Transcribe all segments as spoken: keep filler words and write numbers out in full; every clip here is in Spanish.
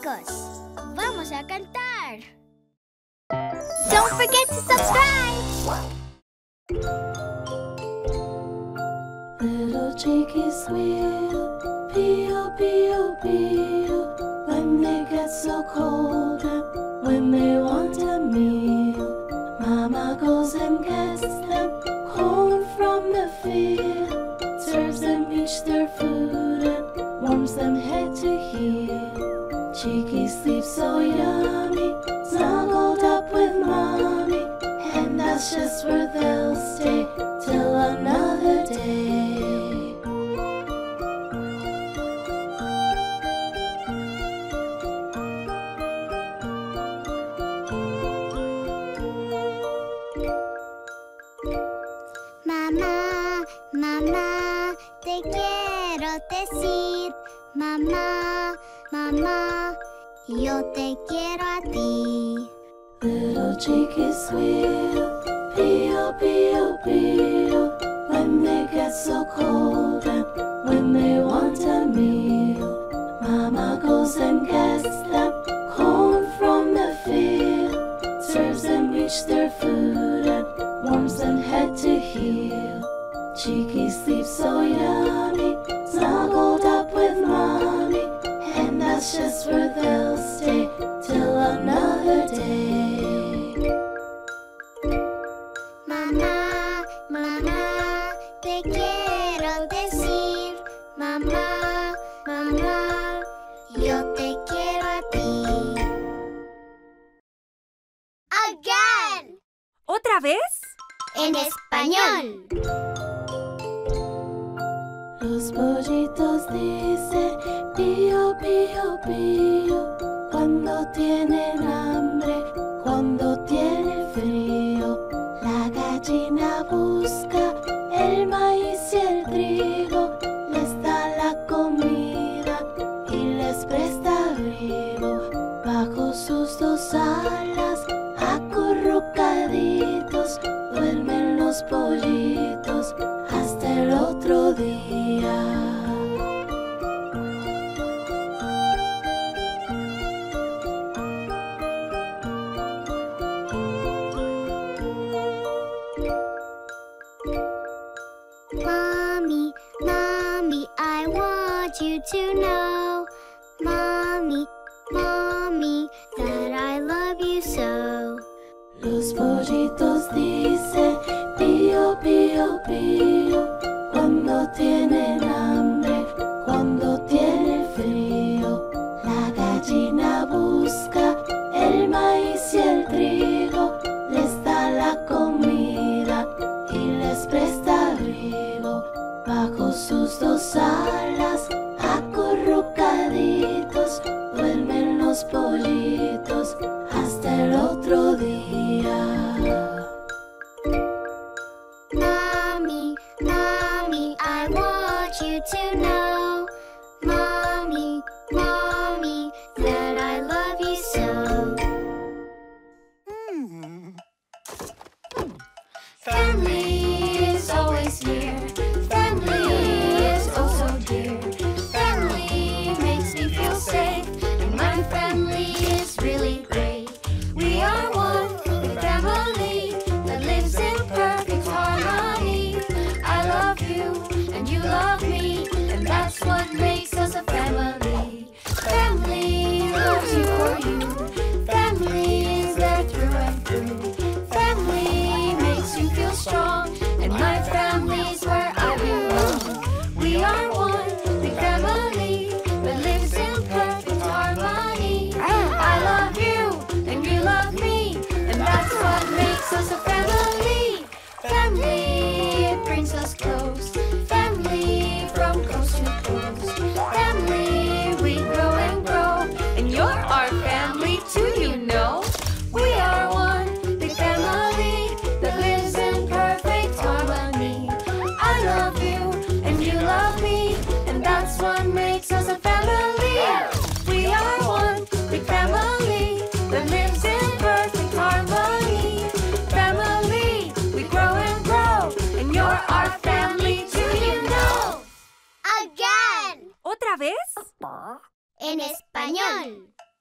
chicos, vamos a cantar. Don't forget to subscribe. Little chickies squeal, pee-oh, pee-oh, pee-oh, when they get so cold and when they want a meal. Mama goes and gets them corn from the field, serves them each their food and warms them head to heel. Chickies sleep so yummy, snuggled up with mommy, and that's just where they'll stay till another day. Mamá, mamá, te quiero decir. Mamá, mamá, yo te quiero a ti. Little chickies squeal, pee-oh, pee-oh, pee-oh, when they get so cold and when they want a meal. Mama goes and gets them corn from the field, serves them each their food and warms them head to heel. Chickies sleep so yummy, snuggled up with mommy, and that's just where they'll stay till another day. Mamá, mamá, te quiero decir. Mamá, mamá, yo te quiero a ti. Again. ¿Otra vez? En español. Los pollitos dicen pío, pío, pío, cuando tienen hambre, cuando tienen frío. La gallina busca el maíz y el trigo, les da la comida y les presta abrigo. Bajo sus dos alas, acurrucaditos, duermen los pollitos hasta el otro día. Mommy, mommy, I want you to know, mommy, mommy, that I love you so. Los pollitos dicen pío, pío, pío, cuando tienen hambre, cuando tienen frío. La gallina busca el maíz y el trigo, les da la comida y les presta abrigo. Bajo sus dos alas, acurrucaditos, duermen los pollitos hasta el otro día. Mommy, mommy, I want you to know, mommy, mommy, that I love you so. Family is always here. Family is oh so dear. Family makes me feel safe, and my family is really great. We are one big family that lives in perfect harmony. I love you and you love me, and that's what makes us a family. Family loves you for you. Family is there through and through. Family makes you feel strong, and my family's where I belong. We are one big family that lives in perfect harmony. I love you and you love me, and that's what makes us a family. Family, it brings us close. Family from coast to coast. Family, we grow and grow, and you're our family too, you know. We are one big family that lives in perfect harmony. I love you and you love me, and that's what makes us a family. We are one big family that lives in perfect harmony. Family, we grow and grow, and you're our family too, you know. Again. ¿Otra vez? En español.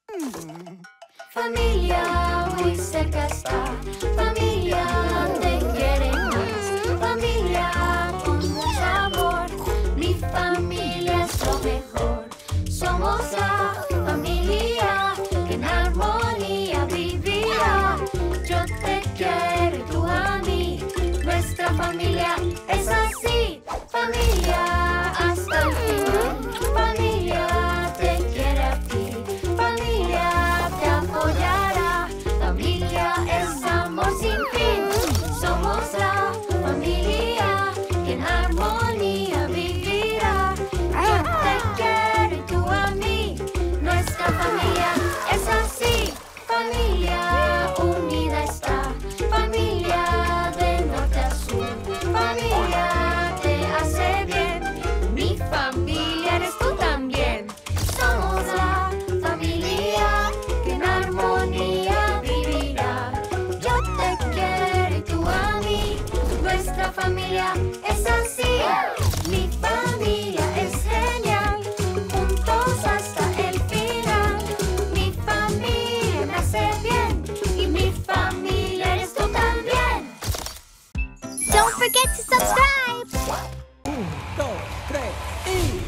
Familia muy cerca está, familia te quiere más, familia con mucho amor, mi familia es lo mejor. Somos la familia que en armonía vivirá. Yo te quiero y tú a mí, nuestra familia es así. Familia hasta el final, familia te quiere a ti, familia te apoyará, familia es amor sin fin. Somos la familia que en armonía vivirá. Yo te quiero y tú a mí, nuestra familia es así. Familia unida está, familia de norte a sur, familia te hace bien, mi familia eres tú también. Somos la familia que en armonía vivirá. Yo te quiero y tú a mí, nuestra familia es así. Mi familia es genial, juntos hasta el final. Mi familia me hace bien y mi familia eres tú también. Don't forget to subscribe! Un, dos, tres y...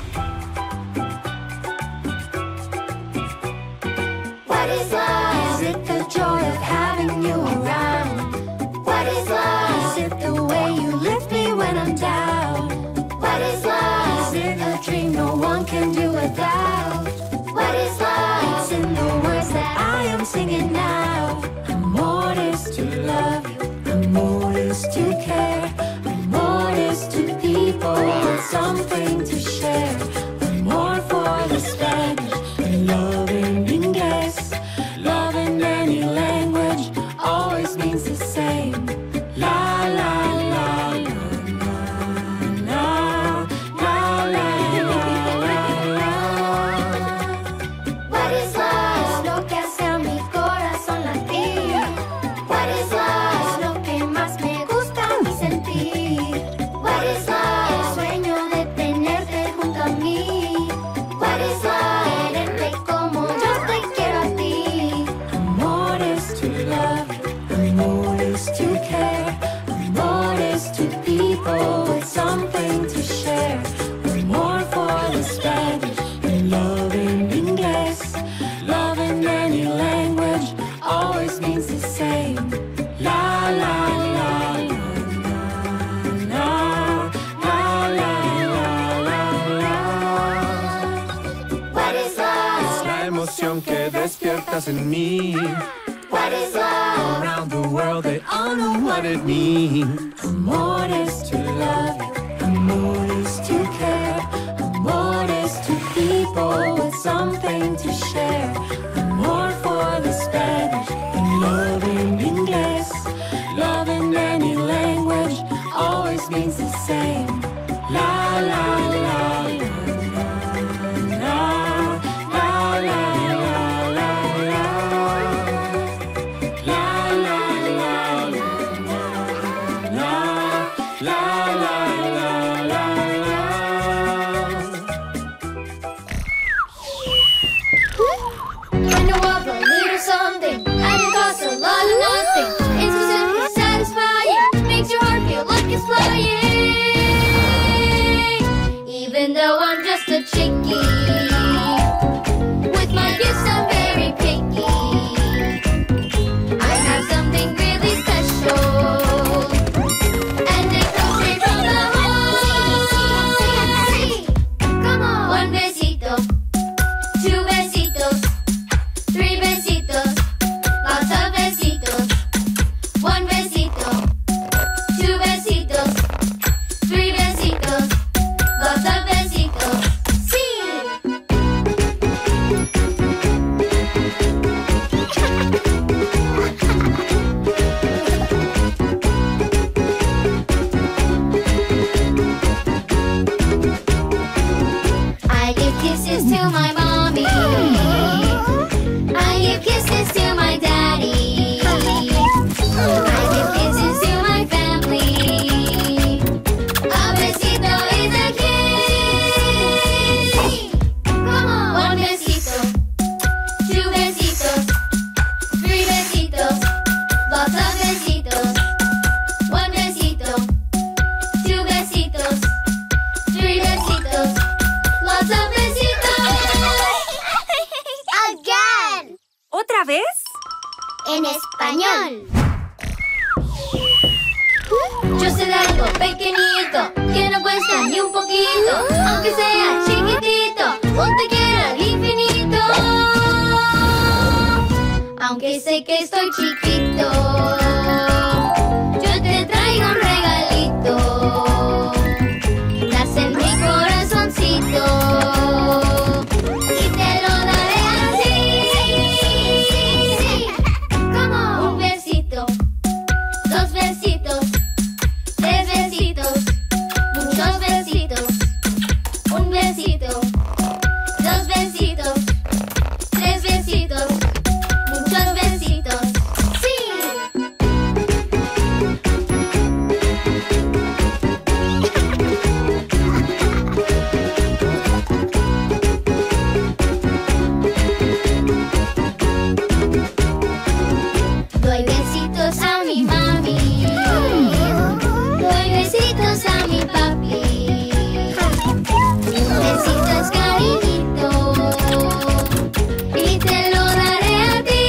What is love? Is it the joy of having you around? What is love? Is it the way you lift me when I'm down? What is love? Is it a dream no one can do without? What is love? It's in the words that I am singing now. Amor is to love you, amor is to care, amor is to people with something to share. Amor for the Spanish and love in English. Love in any language always means the same. La la la la la la la la la. What is love? Es lo que hace a mi corazón latir. What is love? Es lo que más me gusta a mí sentir. What is love? El sueño de tenerte junto a mí. What is love? Quererte como yo te quiero a ti. Amor is to love you, amor is to care, amor is to people with something to share. Amor for the Spanish and love in English. Love in any language always means the same. La la la la la la la la la. What is love? Es la emoción que despiertas en mí. What is love? Around the world they all know what it means. Amor is to love you, amor is to care, amor is to people with something to share. Amor for the Spanish and love in English. Love in any language always means the same. La la la la la la la la la la la la la. La la la la la. I know of a little something, and it costs a lot of nothing. It's so simple, satisfying, makes your heart feel like it's flying. Even though I'm just a chickie, with my gifts I'm very picky. I have something really special. One besito, two besitos, three besitos, lots of besitos. One besito, two besitos, three besitos, lots of besitos. Sí. I give kisses to my mommy. I give kisses to my daddy. I give kisses to my family. A besito is a kiss. Come on. One besito, two besitos. ¿Otra vez? En español. Yo sé de algo pequeñito que no cuesta ni un poquito, aunque sea chiquitito, un te quiero al infinito. Aunque sé que estoy chiquito, yo te traigo un regalito. Estás en mi corazoncito y te lo daré así. Como un besito, dos besitos, tres besitos, muchos besitos. Un besito, dos besitos, tres besitos, muchos besitos. ¡Sí! Doy besitos a mi mami, doy besitos a mi papi. Un besito es cariñito y te lo daré a ti.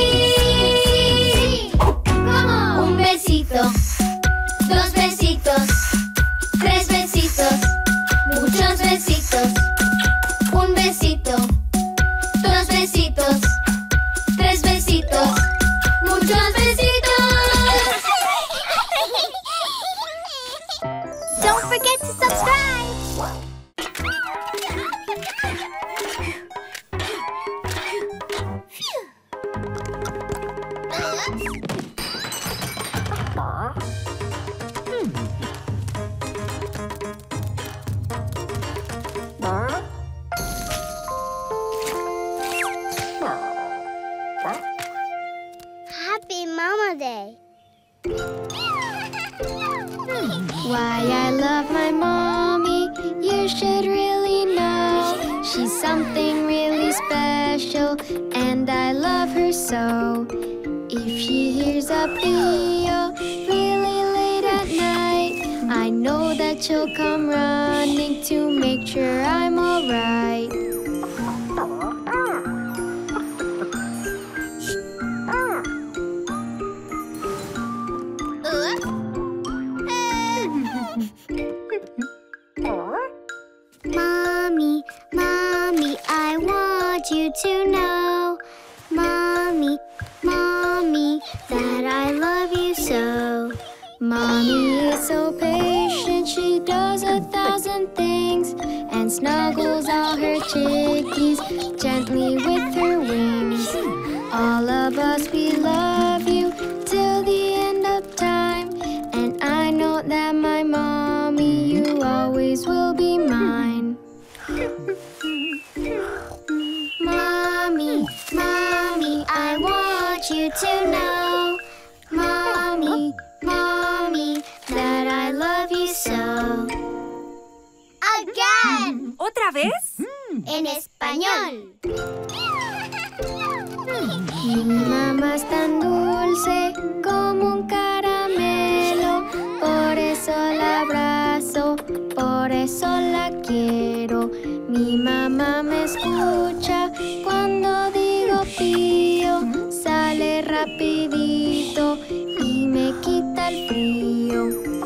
¿Cómo? Un besito, dos besitos, tres besitos, muchos besitos. Un besito, dos besitos, tres besitos, muchos besitos. Don't forget to subscribe. Happy Mama Day. Why I love my mommy, you should really know. She's something really special, and I love her so. If she hears a peal really late at night, I know that she'll come running to make sure I'm alright. Mommy, Mommy, I want you to know, Mommy, Mommy, that I love you so. Mommy is so patient, she does a thousand things and snuggles all her chickies gently with her wings. All of us, we love you till the end of time, and I know that my mommy, you always will be mine. Mommy, Mommy, I want you to know, Mommy, Mommy, that I love you so. Again! ¿Otra vez? En español. Mi mamá es tan dulce como un caramelo, por eso la abrazo, por eso la quiero. Mi mamá me escucha cuando digo pío, sale rapidito y me quita el frío.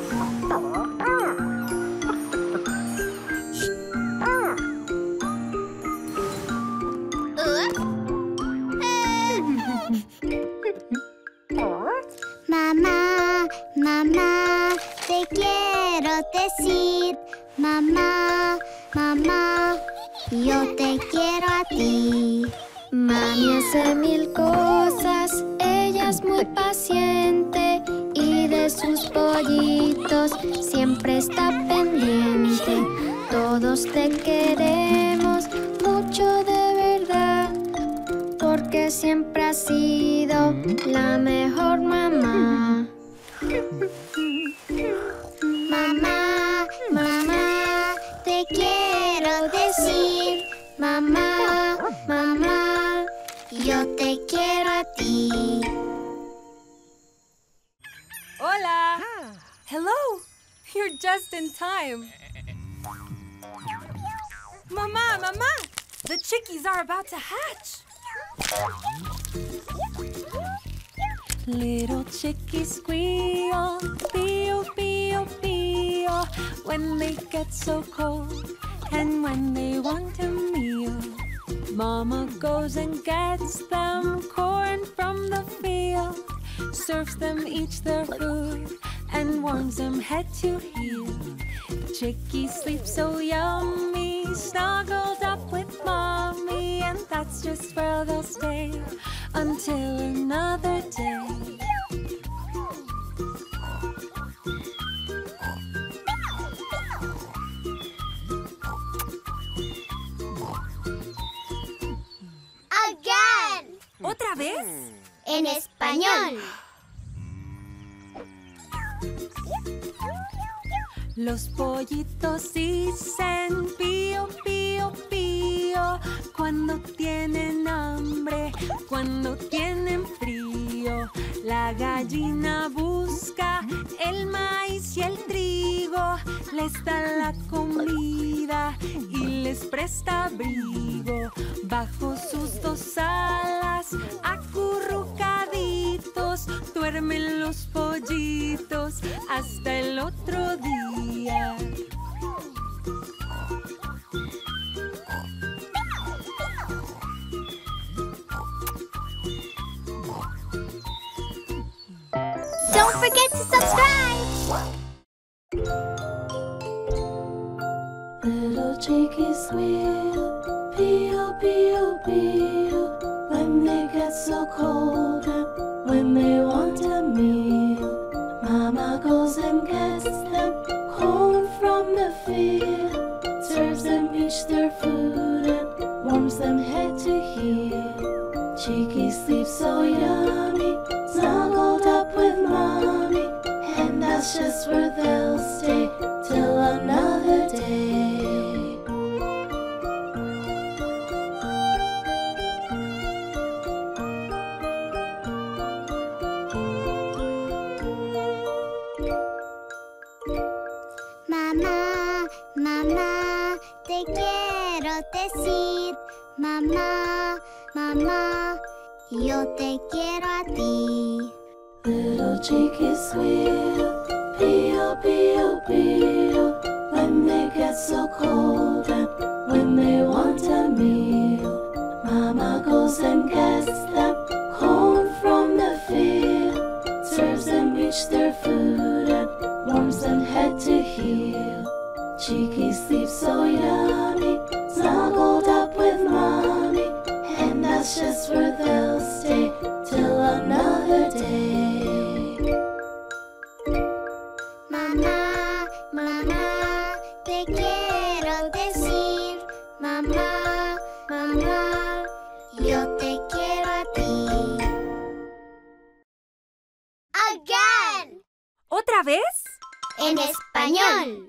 Mamá, mamá, te quiero decir, mamá, mamá, yo te quiero a ti. Mami hace mil cosas, ella es muy paciente y de sus pollitos siempre está pendiente. Todos te queremos mucho de verdad, porque siempre has sido la mejor mamá. Mamá, mamá, te quiero decir, mamá, mamá, yo te quiero a ti. Hola. Hello. You're just in time. Mama, Mama, the chickies are about to hatch. Little chickies squeal, pee-oh, pee-oh, pee-oh, when they get so cold and when they want a meal. Mama goes and gets them corn from the field, serves them each their food, and warms them head to heel. Chickies sleep so yummy, snuggled up with mommy, and that's just where they'll stay until another day. Again. ¿Otra vez? En español. Los pollitos dicen pío, pío, pío cuando tienen hambre, cuando tienen frío. La gallina busca el maíz y el trigo, les da la comida y les presta abrigo. Bajo sus dos alas, acurrucaditos, duermen los pollitos hasta el otro día. Don't forget to subscribe. Little chickies squeal, pee-oh, pee-oh, pee-oh, when they get so cold and when they want a meal. Mama goes and gets them corn from the field, serves them each their food and warms them head to heel. Chickies sleep so yummy, snuggled up with mommy, and that's just where they'll stay till another day. Mamá, mamá, te quiero decir. Mamá, mamá, yo te quiero a ti. Little chickies squeal, pee-oh, pee-oh, pee-oh, when they get so cold and when they want a meal. Mama goes and gets them corn from the field, serves them each their food and warms them head to heel. Chickies sleep so yummy, snuggled up with mommy, and that's just where they'll stay till another day. Mamá, mamá, te quiero decir. Mamá, mamá, yo te quiero a ti. Again. ¿Otra vez? En español.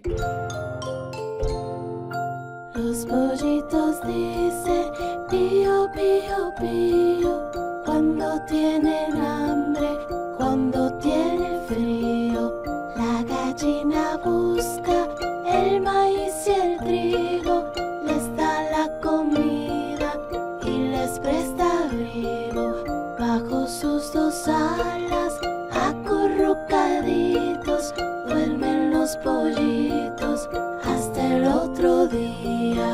Los pollitos dicen pío, pío, pío cuando tienen hambre, cuando tienen frío. La gallina busca el maíz y el trigo, les da la comida y les presta abrigo. Bajo sus dos alas, acurrucaditos, duermen los pollitos hasta el otro día.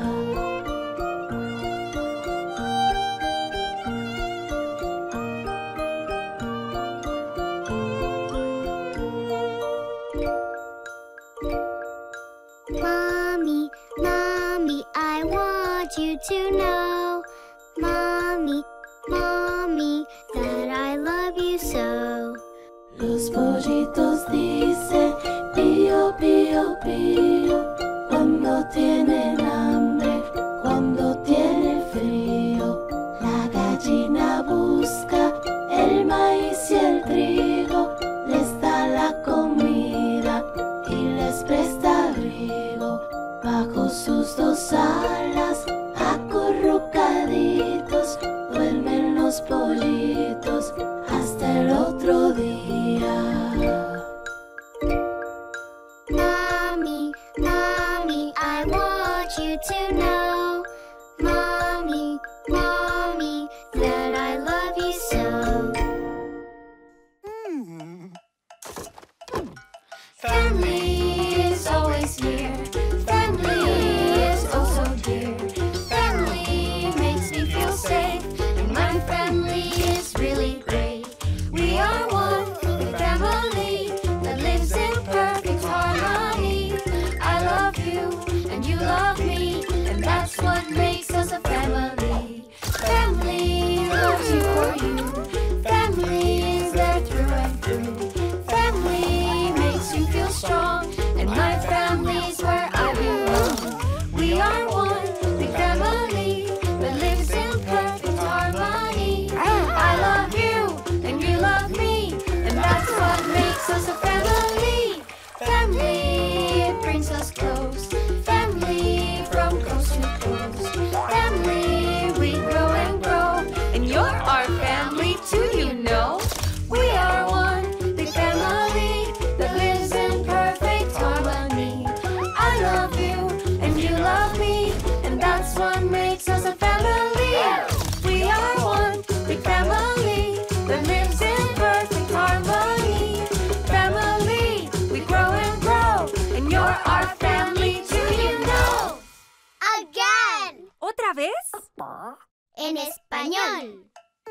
Mommy, mommy, I want you to know. Mommy, mommy, that I love you so. Los pollitos dicen pío, pío, pío cuando tienen hambre, cuando tienen frío. La gallina busca el maíz y el trigo, les da la comida y les presta abrigo. Bajo sus dos alas, acurrucaditos, duermen los pollitos hasta el otro día. Mommy, mommy, I want you to know. Mommy, mommy, español.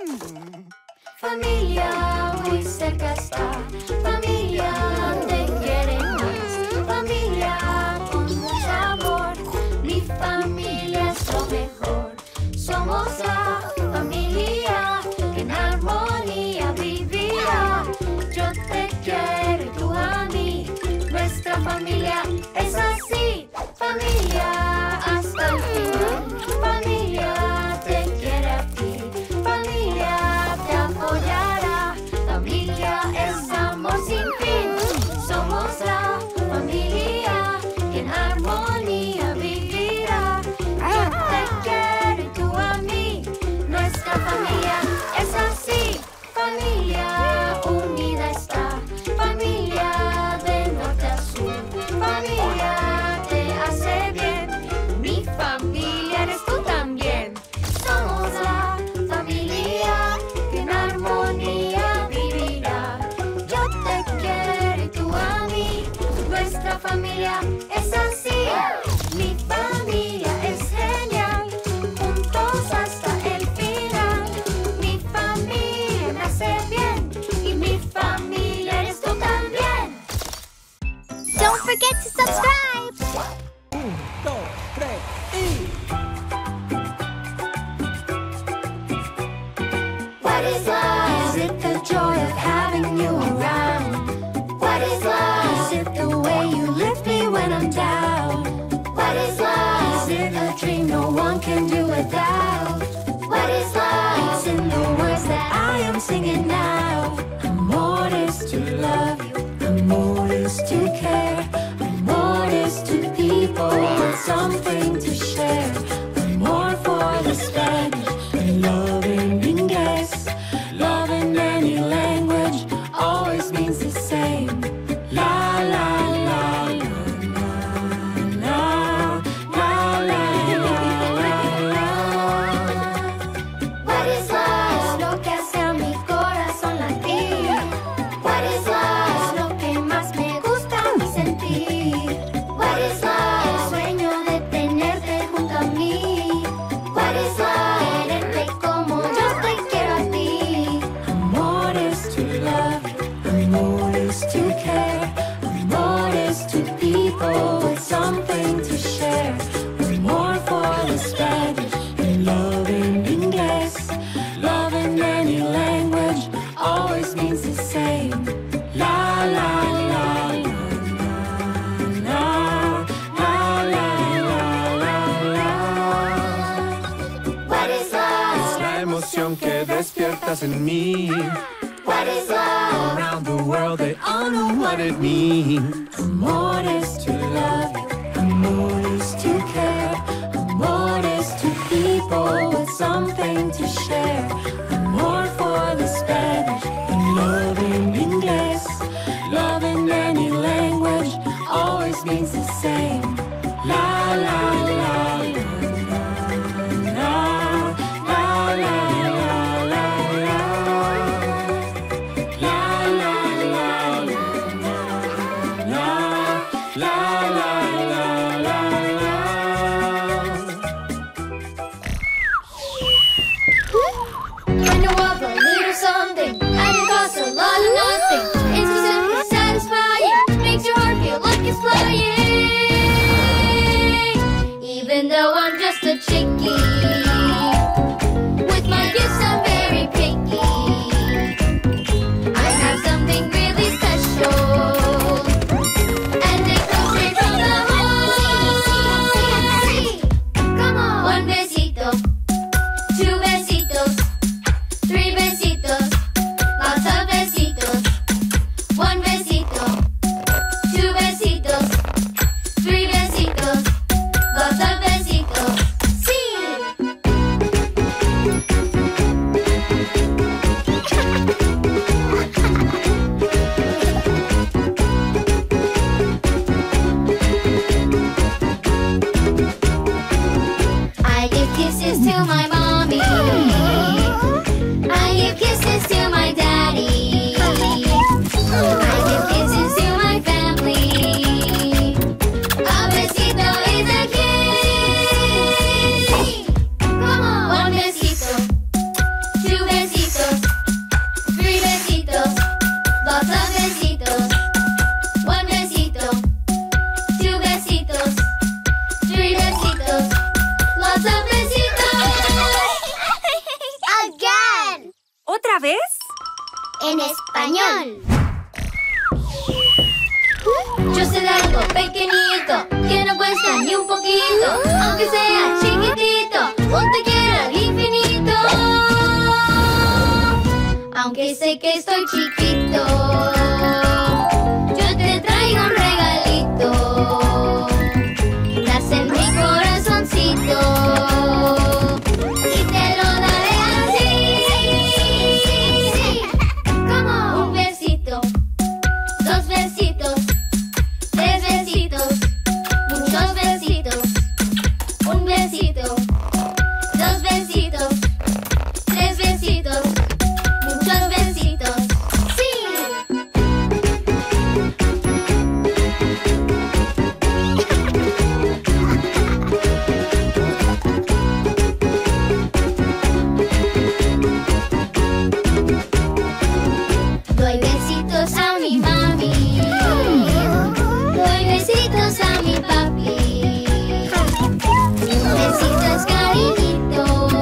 Familia muy cerca está, familia te quiere más, familia con mucho amor, mi familia es lo mejor. Somos la familia que en armonía vivirá. Yo te quiero y tú a mí, nuestra familia es así. Familia hasta el final, familia te quiere a ti, familia te apoyará, familia es amor sin fin. Somos la familia que en armonía vivirá. Yo te quiero y tú a mí, nuestra familia es así. Familia unida está, familia de norte a sur, familia te hace bien, mi familia eres tú también. Somos la familia que en armonía vivirá. Yo te quiero y tú a mí, nuestra familia es así. Mi familia es genial, juntos hasta el final. Mi familia me hace bien y mi familia eres tú también. Don't forget to subscribe. Un, dos, tres y... What is love? Is it the joy of having you around? What is love? Is it the way you lift me when I'm down? What is love? Is it a dream no one can do without? What is love? It's in the words that I am singing now. Amor is to love you, amor is to care, amor is to people with something to share. Amor for the Spanish and love in English. Love in any language always means the same. La la la la la la la la la. What is love? Es lo que hace a mi corazón latir. What is love? Es lo que más me gusta a mí sentir. What is love? El sueño de tenerte junto a mí. What is love? Quererte como yo te quiero a ti. Amor is to love you, amor is to care, amor is to people with something to share. Amor for the Spanish and love in English. Love in any language always means the same. La la la la la la la la la. What is love? Es la emoción que despiertas en mí. What is love? Around the world they all know what it means. Amor is to love you, amor is to care, amor is to people with something to share. Amor for the Spanish and love in English. Love in any language always means the same. La la la la la la la la la la. La la la la la la la la la. en español. Yo sé de algo pequeñito que no cuesta ni un poquito, aunque sea chiquitito, un te quiero al infinito. Aunque sé que estoy chiquito, yo te traigo un regalito. Estás en mi corazoncito y te lo daré así. Como un besito, dos besitos, tres besitos, muchos besitos. Un besito, dos besitos, tres besitos, muchos besitos. ¡Sí! Doy besitos a mi mami, doy besitos a mi papi. Un besito es cariñito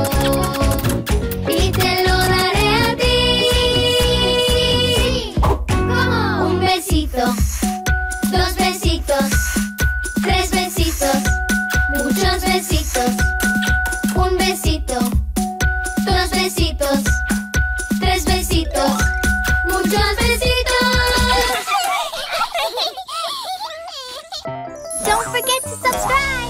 y te lo daré a ti. ¿Cómo? Un besito, dos besitos, tres besitos, muchos besitos. Un besito, dos besitos, tres besitos, muchos besitos. Don't forget to subscribe.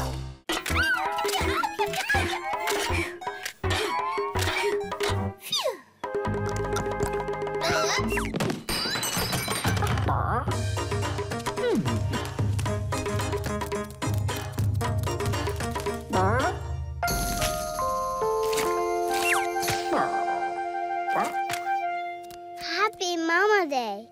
Happy Mama Day.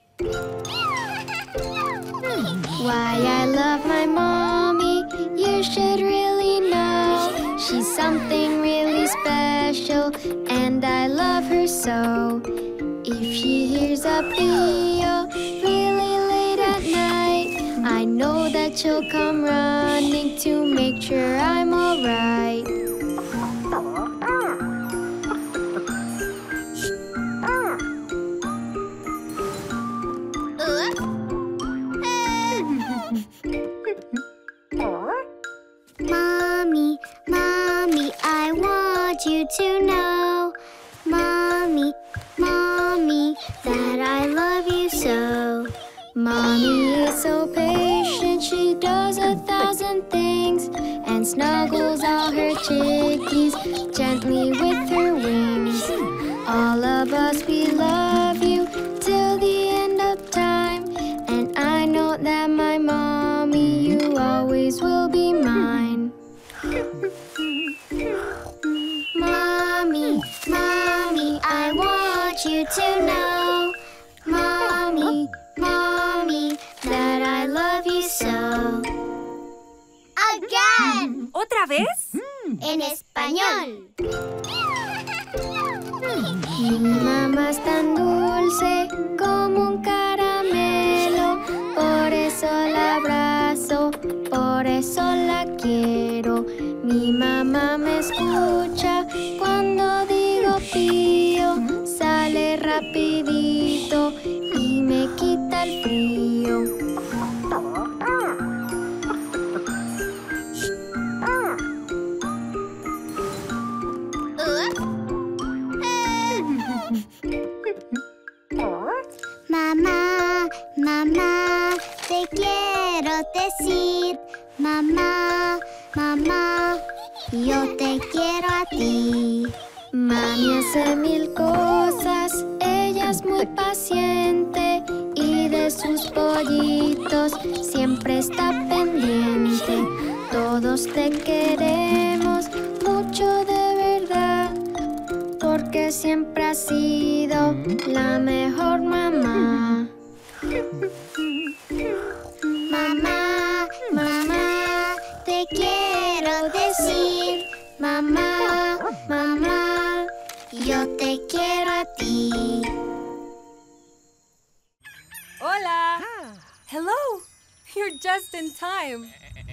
Why I love my mommy, you should really know. She's something really special, and I love her so. If she hears a peal really late at night, I know that she'll come running to make sure I'm alright. Mommy, Mommy, I want you to know, Mommy, Mommy, that I love you so. Mommy is so patient, she does a thousand things and snuggles all her chickies gently with her wings. All of us, we love you till the end of time, and I know that my mommy, you always will be mine. Mommy, Mommy, I want you to know, Mommy, Mommy, that I love you so. Again, ¿Otra vez? en español. Mi mamá es tan dulce como un caramelo, por eso la abrazo, por eso la quiero. Mi mamá me escucha cuando digo pío, sale rapidito y me quita el frío. Mamá, mamá, te quiero decir, mamá, mamá, yo te quiero a ti. Mami hace mil cosas, ella es muy paciente y de sus pollitos siempre está pendiente. Todos te queremos mucho de verdad, porque siempre has sido la mejor mamá. Mamá, mamá, te quiero decir, mamá, mamá, yo te quiero a ti. Hola. Hello. You're just in time.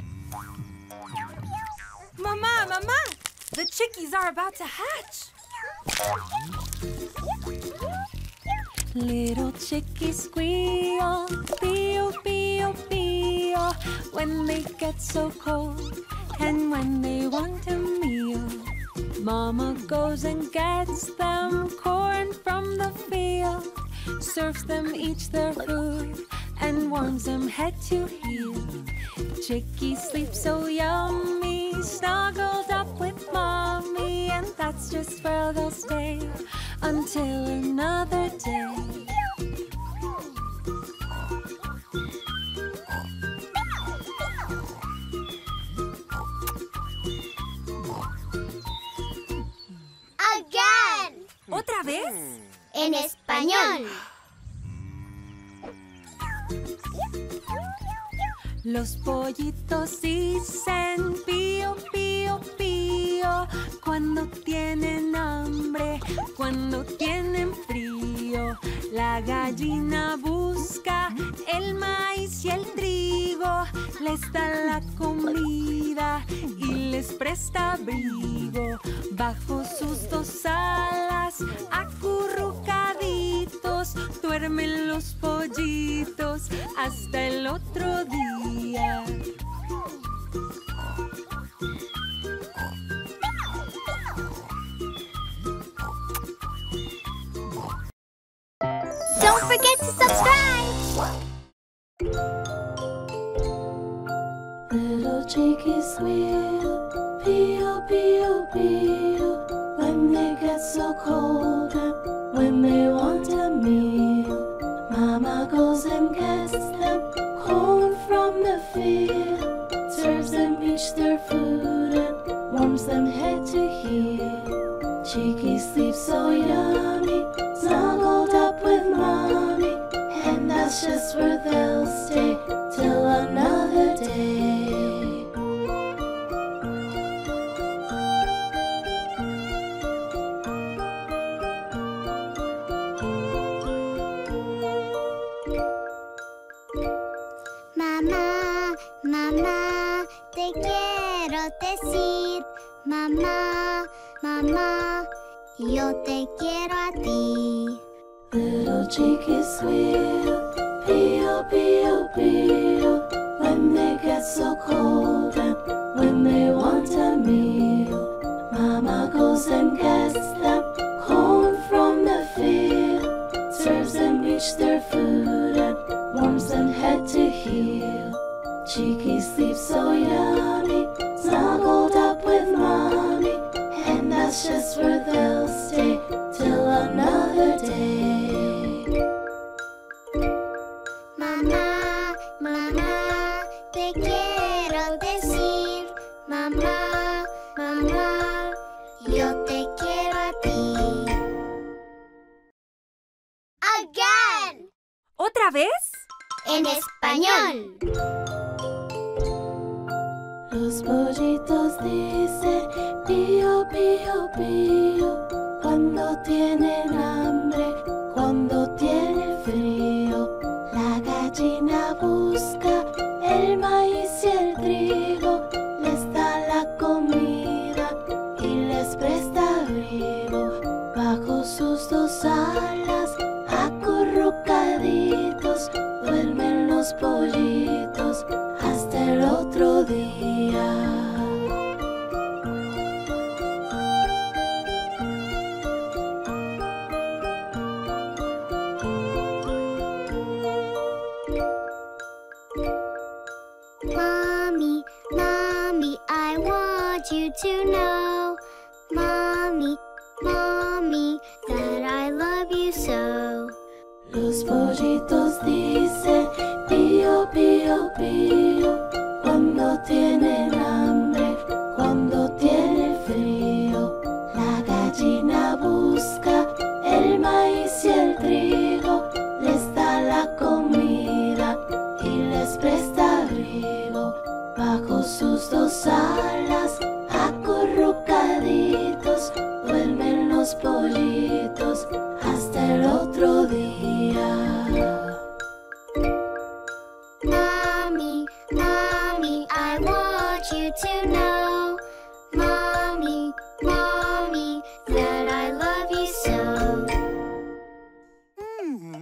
Mama, Mama, the chickies are about to hatch. Little chickies squeal, pee-oh, pee-oh, pee-oh, when they get so cold and when they want a meal. Mama goes and gets them corn from the field, serves them each their food, and warms them head to heel. Chickies sleep so yummy, snuggled up with mommy, and that's just where they'll stay until another day. Again. ¿Otra vez? En español. Los pollitos dicen pío, pío, pío cuando tienen hambre, cuando tienen frío. La gallina busca el maíz y el trigo, les da la comida y les presta abrigo. Bajo sus dos alas, acurrucaditos, duermen los pollitos hasta el otro día. Don't forget to subscribe. Little chickies squeal, pee-oh, pee-oh, pee-oh, when they get so cold and when they want a meal. Mama goes and gets them corn from the field, serves them each their food and warms them head to heel. Chickies sleep so yummy, snuggled up with mommy, and that's just where they'll stay till another day. Mamá, mamá, te quiero decir. Mamá, mamá, yo te quiero a ti. Little chickies squeal, pee-oh, pee-oh, pee-oh, when they get so cold and when they want a meal. Mama goes and gets them corn from the field, serves them each their food and warms them head to heel. Chickies sleep so yummy, snuggled up with mommy, and that's just where they'll stay till another day. Mamá, mamá, te quiero decir. Mamá, mamá, yo te quiero a ti. Again. ¿Otra vez? En español. Los pollitos dicen pío, pío, pío cuando tienen hambre, cuando tienen frío. La gallina busca el maíz y el trigo, les da la comida y les presta abrigo. Bajo sus dos alas, acurrucaditos, duermen los pollitos hasta el otro día. Mommy, mommy, I want you to know. Mommy, mommy, that I love you so. Los pollitos dicen pío, pío, pío cuando tienen hambre, cuando tienen frío. La gallina busca el maíz y el trigo, les da la comida y les presta abrigo. Bajo sus dos alas, acurrucaditos, duermen los pollitos hasta el otro día. Mommy, mommy, I want you to know. Mommy, mommy, that I love you so. Mm.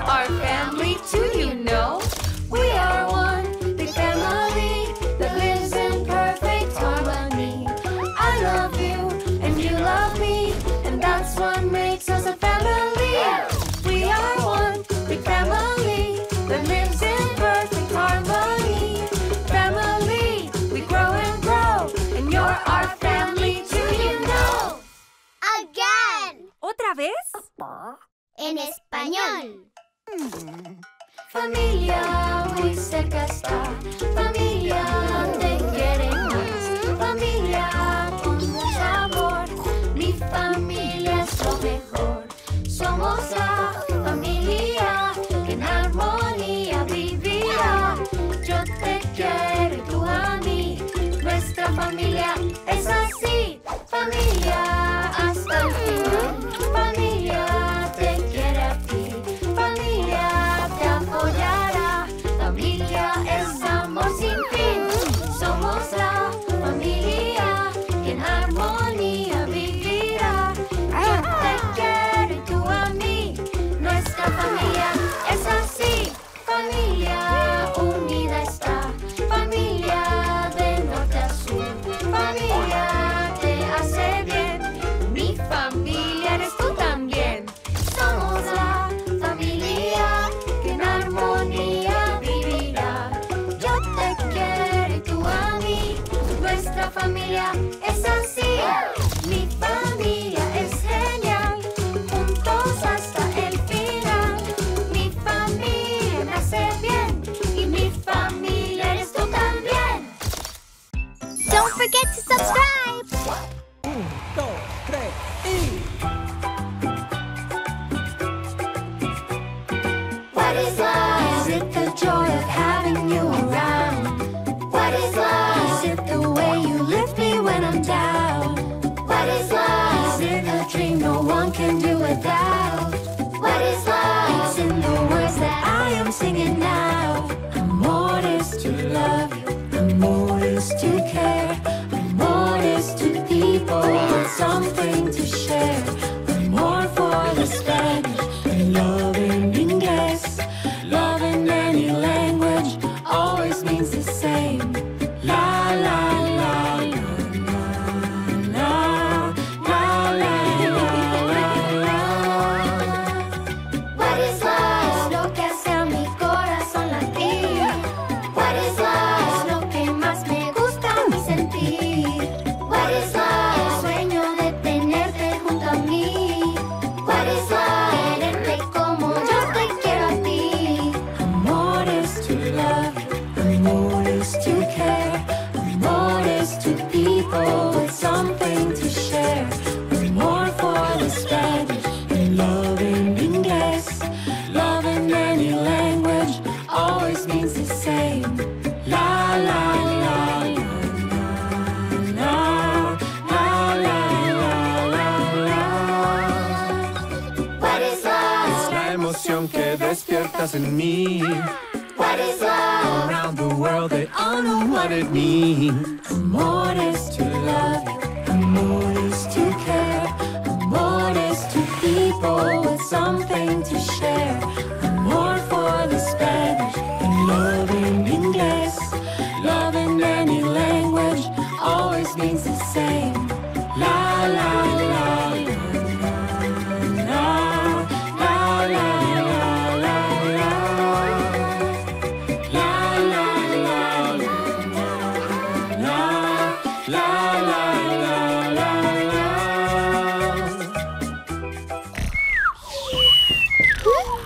our family too, you know. We are one big family that lives in perfect harmony. I love you and you love me, and that's what makes us a family. We are one big family that lives in perfect harmony. Family, we grow and grow, and you're our family too, you know. Again. ¿Otra vez? En español. Familia muy cerca está, familia te quiere más, familia con mucho amor, mi familia es lo mejor. Somos la familia que en armonía vivirá. Yo te quiero y tú a mí, nuestra familia es así. Familia hasta el final, familia te quiere a ti, familia te apoyará, familia es amor sin fin. Somos la familia que en armonía vivirá. Yo te quiero y tú a mí, nuestra familia es así. Familia unida está, familia de norte a sur, familia te hace bien, mi familia eres tú también. Somos la familia que en armonía vivirá. Yo te quiero y tú a mí, nuestra familia es así. Mi familia es genial, juntos hasta el final. Mi familia me hace bien y mi familia eres tú también. Don't forget to subscribe. Un, dos, tres y... What is love? Is it the joy of having you around? What is love? Is it the way you lift me when I'm down? What is love? Is it a dream no one can do without? What is love? It's in the words that I am singing now. Amor is to love you, amor is to care, amor is to people with something to share. Amor for the Spanish and love in English. Love in any language always means the same. La la la la la la la la la. What is love? Es lo que hace a mi corazón latir. What is love? Es lo que más me gusta a mí sentir. What is love? El sueño de tenerte junto a mí. What is love? Quererte como yo te quiero a ti. Amor is to love you, amor is to care, amor is to people with something to share. Amor for the Spanish and love in English. Love in any language always means the same. La la la la la la la la la. What is love? Es la emoción que despiertas en mí. What is love? Around the world they all know what it means. Amor is to love you, amor is to care, amor is to people with something to share. Amor for the Spanish and love in English. Love in any language always means the same. La la la la la la la la la la la la la la la.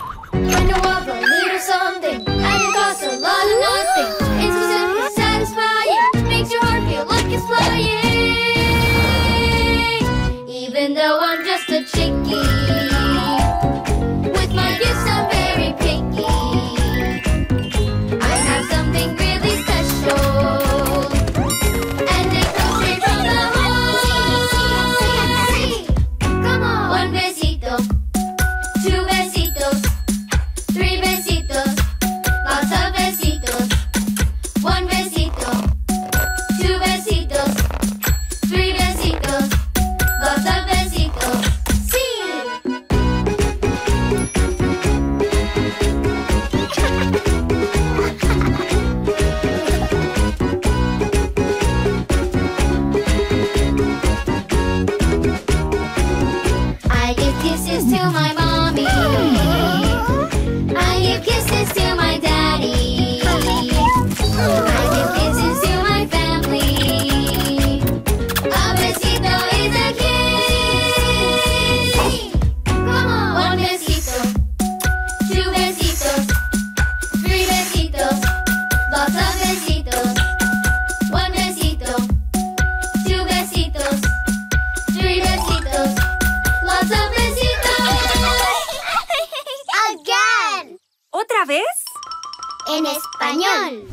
¿Otra vez? En español.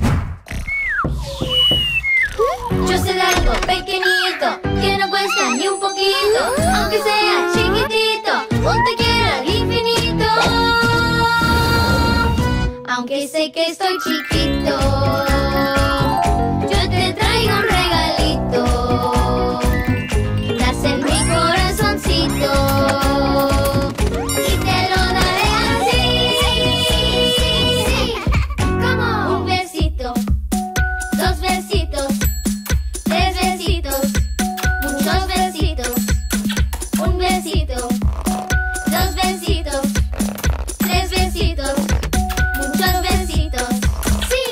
Yo sé de algo pequeñito que no cuesta ni un poquito, aunque sea chiquitito, un te quiero al infinito. Aunque sé que estoy chiquito, yo te traigo un regalito. Nace en mi corazoncito y te lo daré así. Como un besito, dos besitos, tres besitos, muchos besitos. Un besito, dos besitos, tres besitos, muchos besitos. ¡Sí!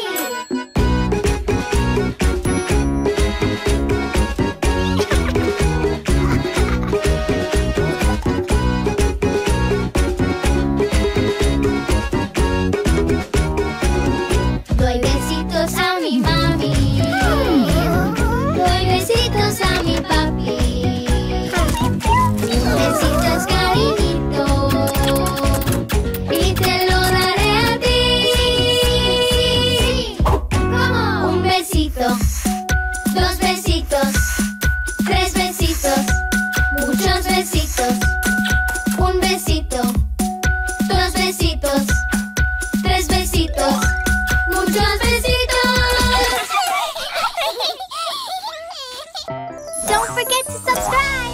Doy besitos a mi mami, doy besitos a mi papi. Un besito es cariñito y te lo daré a ti. Como un besito, dos besitos, tres besitos, muchos besitos. Un besito, dos besitos, tres besitos, muchos besitos. Don't forget to subscribe.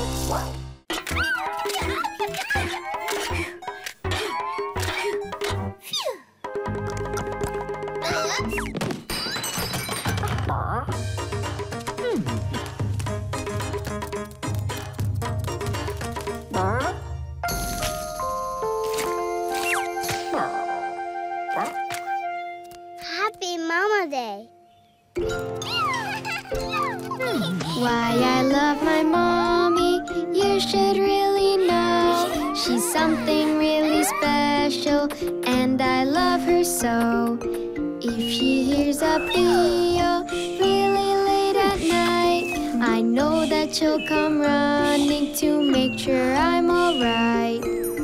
Happy Mama Day. Why I love my mommy, you should really know. She's something really special, and I love her so. If she hears a peal really late at night, I know that she'll come running to make sure I'm alright.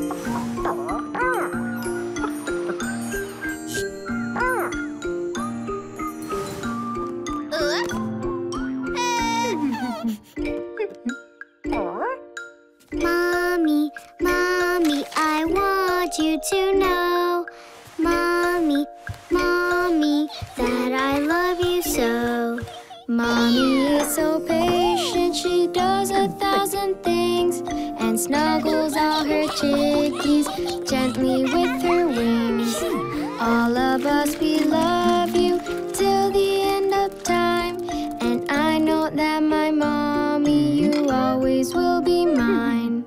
Mommy, Mommy, I want you to know, Mommy, Mommy, that I love you so. Mommy is so patient, she does a thousand things and snuggles all her chickies gently with her wings. All of us, we love you till the end of time, and I know that my mommy, you always will be mine.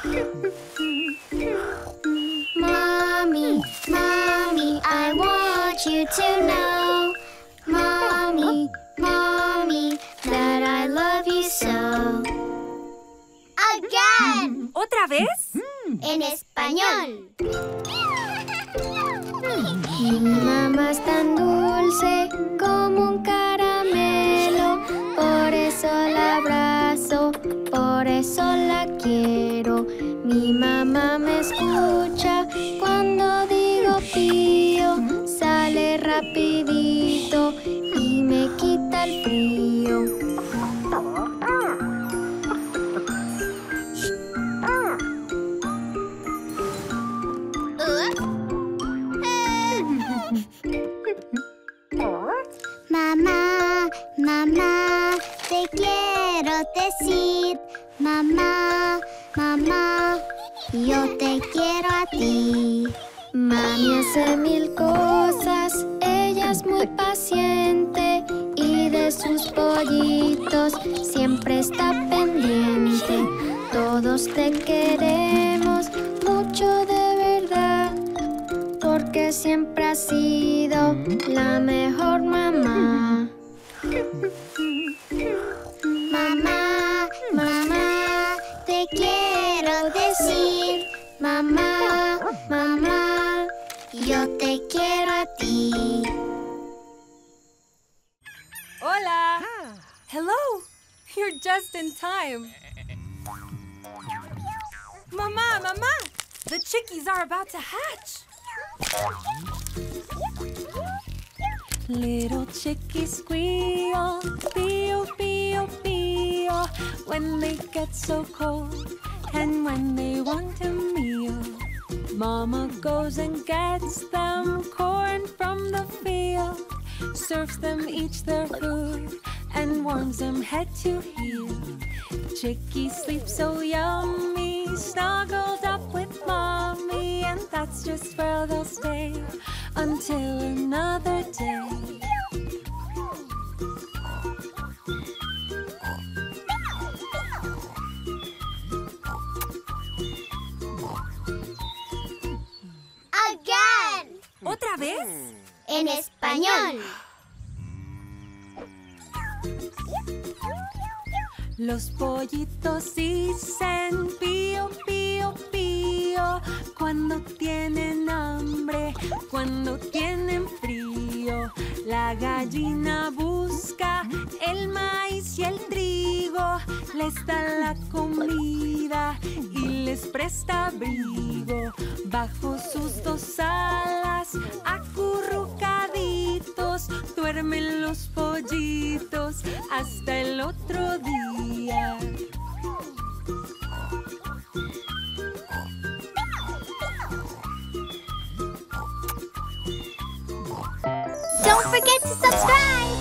Mommy, Mommy, I want you to know, Mommy, Mommy, that I love you so. Again, ¿Otra vez? en español. Mi mamá es tan dulce como un caramelo, por eso la abrazo, por eso la quiero. Mi mamá me escucha cuando digo pío, sale rapidito y me quita el frío. Mamá, mamá, te quiero decir, mamá, mamá, yo te quiero a ti. Mami hace mil cosas, ella es muy paciente y de sus pollitos siempre está pendiente. Todos te queremos mucho de verdad, porque siempre has sido la mejor mamá. Mamá, mamá, te quiero decir, mamá, mamá, yo te quiero a ti. Hola. Hello. You're just in time. Mama, Mama, the chickies are about to hatch. Little chickies squeal, pee-oh, pee-oh, pee-oh, when they get so cold and when they want a meal. Mama goes and gets them corn from the field, serves them each their food and warms them head to heel. Chickies sleep so yummy, snuggled up with mommy, and that's just where they'll stay until another day. Again. ¿Otra vez? En español. Los pollitos dicen pío, pío, pío cuando tienen hambre, cuando tienen frío. La gallina busca el maíz y el trigo, les da la comida y les presta abrigo. Bajo sus dos alas, acurrucaditos, duermen los pollitos hasta el otro día. Don't forget to subscribe.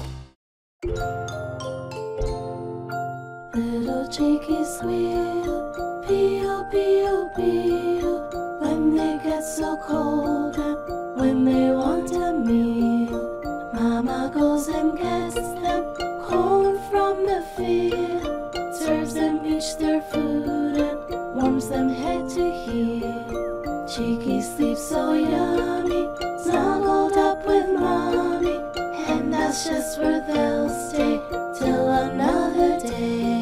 Little chickies squeal, pee-oh, pee-oh, pee-oh, when they get so cold and when they want a meal. Mama goes and gets them corn from the field, serves them each their food and warms them head to heel. Chickies sleep so yummy, snuggled up with mommy, and that's just where they'll stay till another day.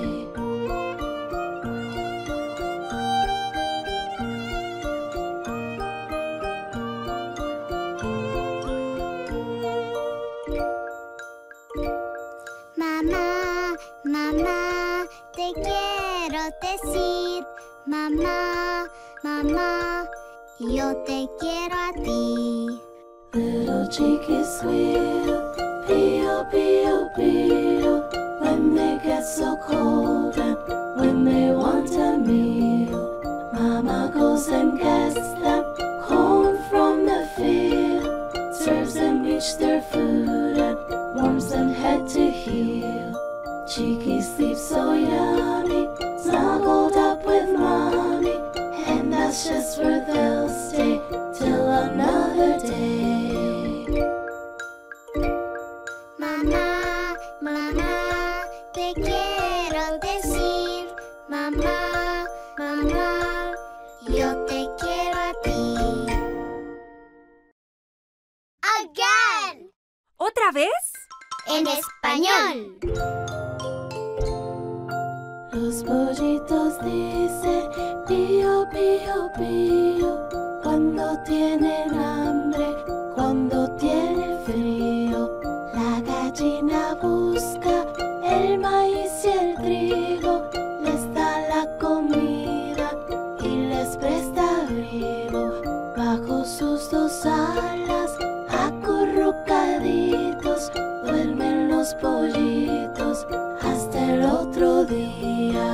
Mamá, mamá, te quiero decir. Mamá, mamá, yo te quiero a ti. Little chickies squeal, pee-oh, pee-oh, pee-oh, when they get so cold and when they want a meal. Mama goes and gets them corn from the field, serves them each their food and warms them head to heel. Chickies sleep so yummy, snuggled up with mommy, and that's just where they'll stay till another day. Mamá, mamá, te quiero decir. Mamá, mamá, yo te quiero a ti. Again. ¿Otra vez? En español. Los pollitos dicen pío, pío, pío cuando tienen hambre, cuando tienen frío. La gallina busca el maíz y el trigo, les da la comida y les presta abrigo. Bajo sus dos alas, acurrucaditos, duermen los pollitos hasta el otro día.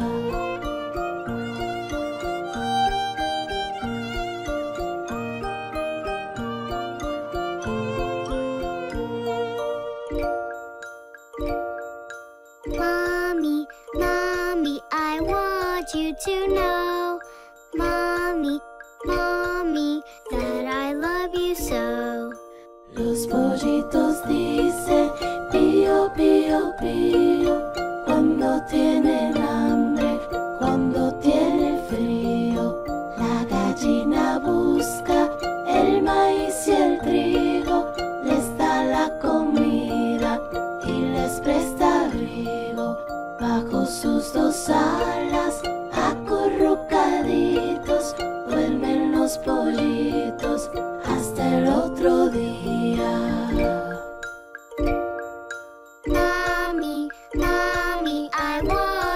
Mommy, mommy, I want you to know. Mommy, mommy, that I love you so. Los pollitos dicen pío, pío, pío cuando tienen hambre, cuando tienen frío. La gallina busca el maíz y el trigo, les da la comida y les presta abrigo. Bajo sus dos alas, acurrucaditos, duermen los pollitos hasta el otro día. Mommy, mommy, I want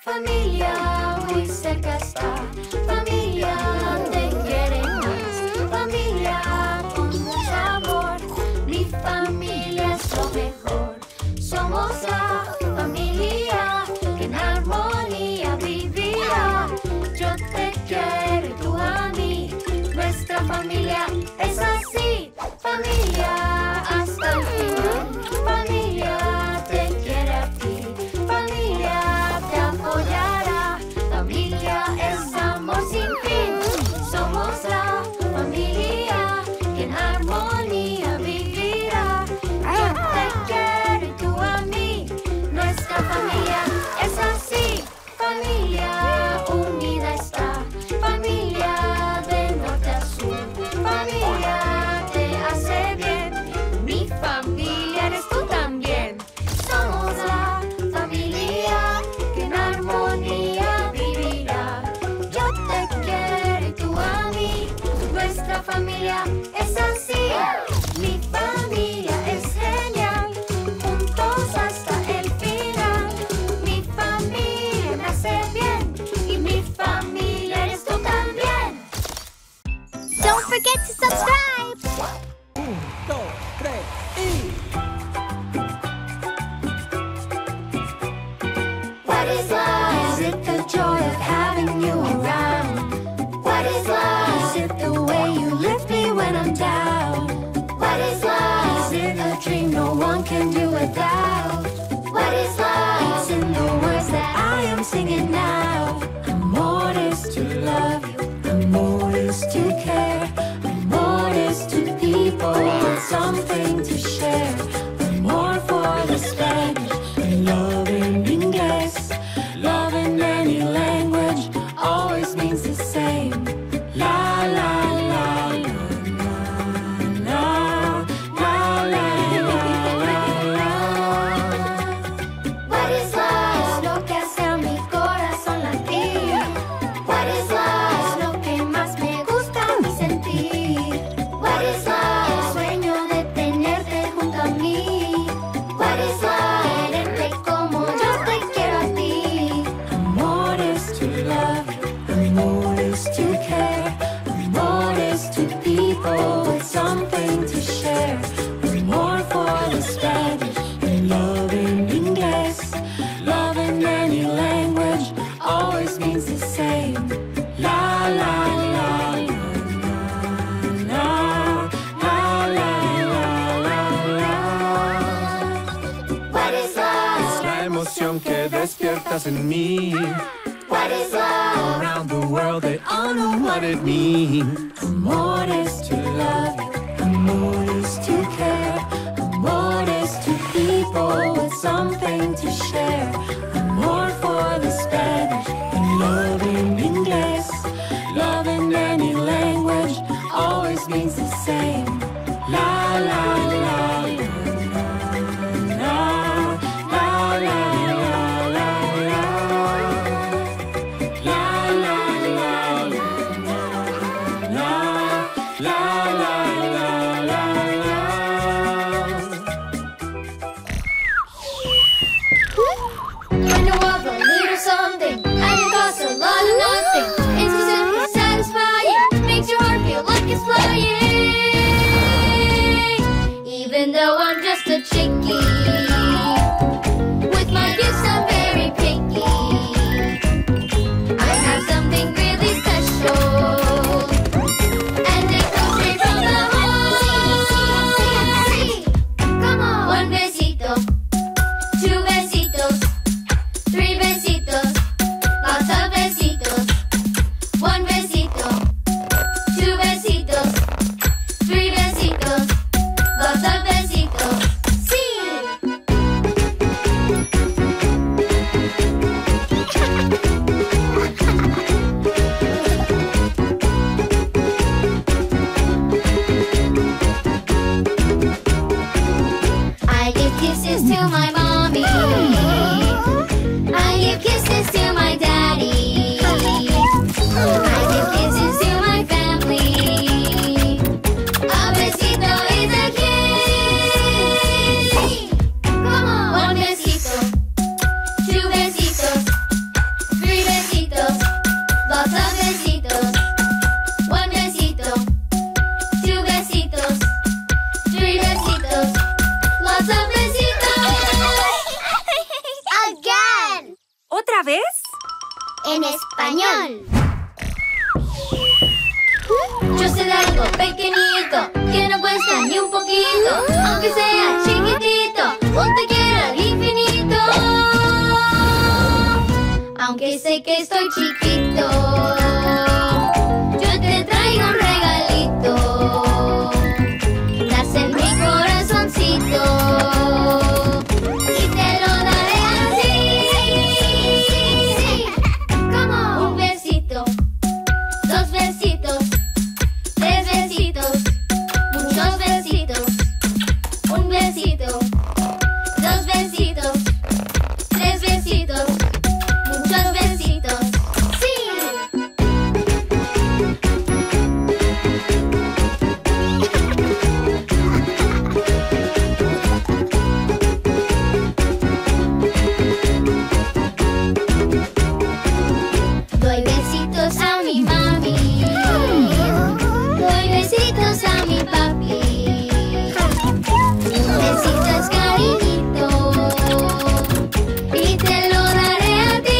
Familia muy cerca está, familia te quiere más, familia con mucho amor, mi familia es lo mejor. Somos la familia que en armonía vivirá. Yo te quiero y tú a mí, nuestra familia es así. Familia hasta el final, familia te quiere a ti, familia te apoyará, familia es amor sin fin. Somos la familia que en armonía vivirá. Yo te quiero y tú a mí, nuestra familia es así. Familia unida está, familia de norte a sur, familia te hace bien, mi familia eres tú también. Somos la familia que en armonía vivirá. Yo te quiero y tú a mí, nuestra familia es así. Mi familia es genial, juntos hasta el final. Mi familia me hace bien y mi familia eres tú también. Don't forget to subscribe! Un, dos, tres y... What is love? Is it the joy of having you around? What is love? Is it the way you lift me when I'm down? What is love? Is it a dream no one can do without? What is love? It's in the words that I am singing now. Amor is to love you, amor is to care, amor is to people with something to share. Amor for the Spanish and love in English. Love in any language always means the same. La la la la la la la la la. What is love? Es lo que hace a mi corazón latir. What is love? Es lo que más me gusta a mí sentir. What is love? El sueño de tenerte junto a mí. What is love? Quererte como yo te quiero a ti. Amor is to love you, amor is to care, amor is to people with something to share. Amor for the Spanish and love in English. Love in any language always means the same. La la la la la la la la la. What is love? Es la emoción que despiertas en mí. What is love? Around the world they all know what it means. Amor is to love you, amor is to care, amor is to people with something to share. Amor for the Spanish and love in English. Love in any language always means the same. La la la la la la la la la la. La la la la la la la la la. en español. Yo sé de algo pequeñito que no cuesta ni un poquito, aunque sea chiquitito, un te quiero al infinito. Aunque sé que estoy chiquito, yo te traigo un regalito. Das en mi corazoncito y te lo daré así. ¿Cómo? Un besito, dos besitos, tres besitos, muchos besitos. Un besito, dos besitos, tres besitos, muchos besitos. ¡Sí! Doy besitos a mi mami, doy besitos a mi papi. Un besito es cariñito y te lo daré a ti.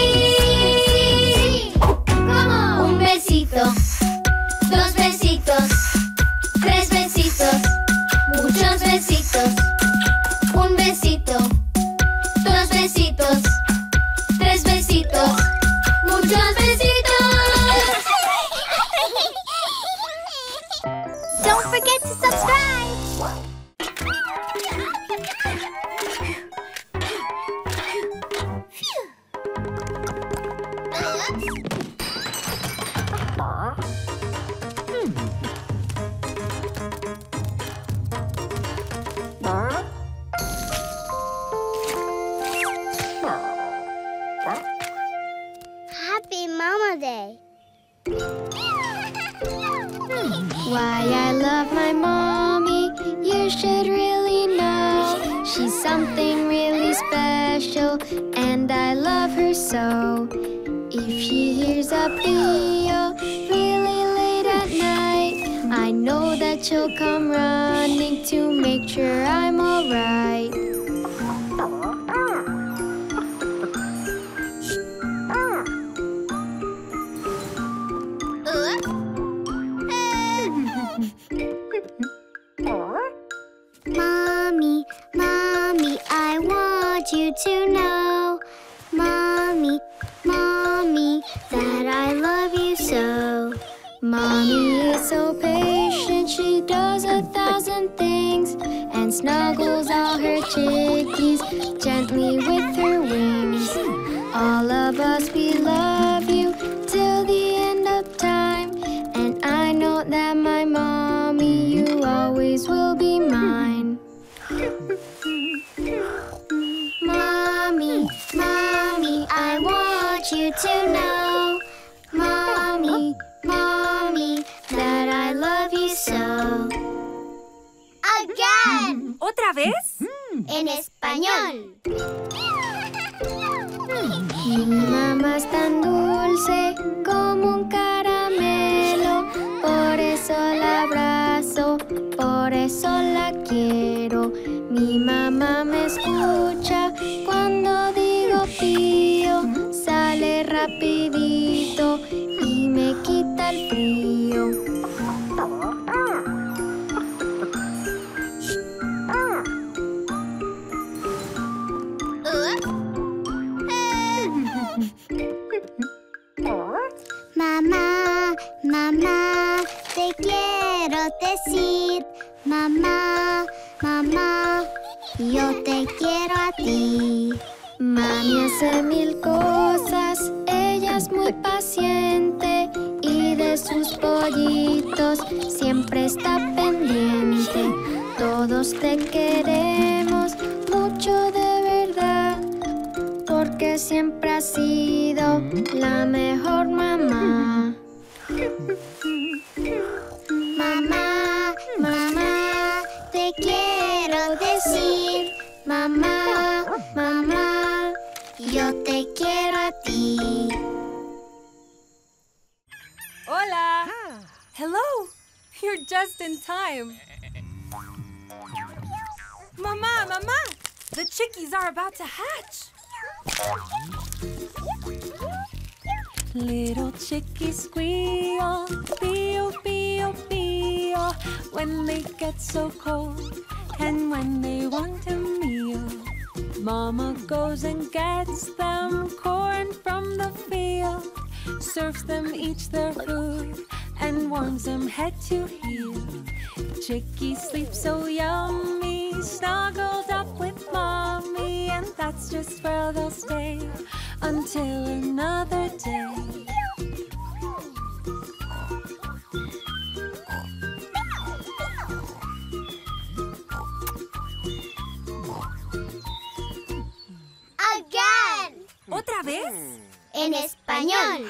¿Cómo? Un besito, dos besitos, tres besitos, muchos besitos. Un besito, dos besitos, tres besitos, muchos besitos. Don't forget to subscribe. Happy Mama Day. Why I love my mommy, you should really know. She's something really special, and I love her so. If she hears a peal really late at night, I know that she'll come running to make sure I'm alright. Mommy, Mommy, I want you to know, Mommy, Mommy, that I love you so. Mommy is so patient, she does a thousand things and snuggles all her chickies gently with her wings. All of us, we love you till the end of time, and I know that my mommy, you always will be mine. Mommy, Mommy, I want you to know, Mommy, Mommy, that I love you so. Again. ¿Otra vez? En español. Mi mamá es tan dulce como un caramelo, por eso la abrazo, por eso la quiero. Mi mamá me escucha cuando digo pío, sale rapidito y me quita el frío. Mamá, mamá, te quiero decir, mamá, mamá, yo te quiero a ti. Mami hace mil cosas, ella es muy paciente y de sus pollitos siempre está pendiente. Todos te queremos mucho de verdad, porque siempre has sido la mejor mamá. Mamá, mamá, te quiero decir, mamá, mamá, yo te quiero a ti. Hola. Hello. You're just in time. Mama, Mama, the chickies are about to hatch. Little chickies squeal, pee-oh, pee-oh, pee-oh, when they get so cold and when they want a meal. Mama goes and gets them corn from the field, serves them each their food, and warms them head to heel. Chickies sleep so yummy, snuggled up with mommy, and that's just where they'll stay until another day. Again. ¿Otra vez? En español.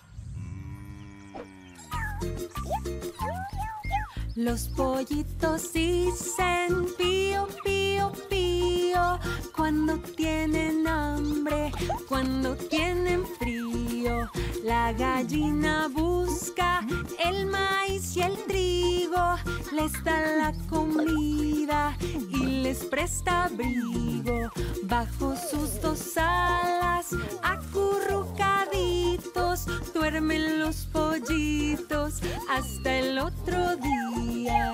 Los pollitos dicen pío, pío, pío cuando tienen hambre, cuando tienen frío. La gallina busca el maíz y el trigo, les da la comida y les presta abrigo. Bajo sus dos alas, acurrucaditos, duermen los pollitos hasta el otro día.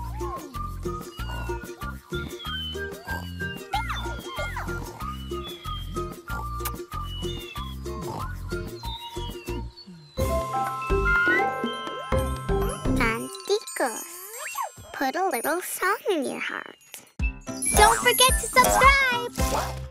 Fanticos. Put a little song in your heart. Don't forget to subscribe.